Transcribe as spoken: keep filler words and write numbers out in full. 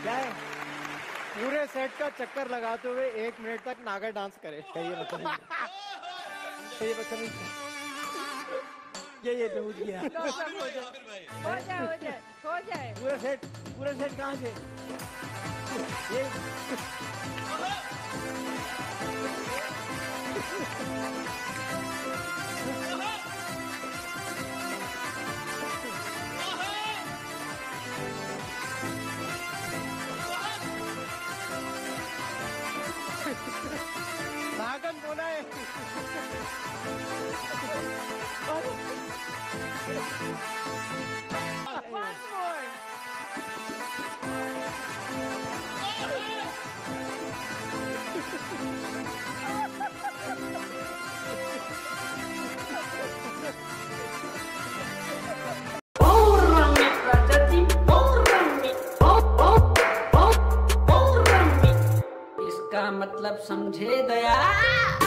क्या है? पूरे सेट का चक्कर लगाते हुए एक मिनट तक नागा डांस करे। क्या ये बता ये बता ये ये लूट गया। हो जाए हो जाए हो जाए। पूरा सेट पूरा सेट कहाँ से ये नागन बोला है। One more. इसका मतलब समझे दया।